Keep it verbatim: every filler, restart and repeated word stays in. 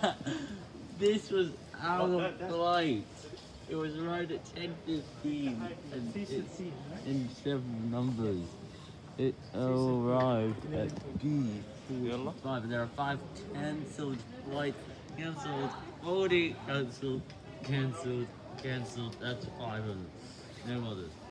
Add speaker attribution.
Speaker 1: This was out of flight. It was right at ten fifteen and it's in several numbers. It arrived at B forty-five and there are five cancelled flights. Cancelled, already cancelled, cancelled, cancelled. That's five of them. No others.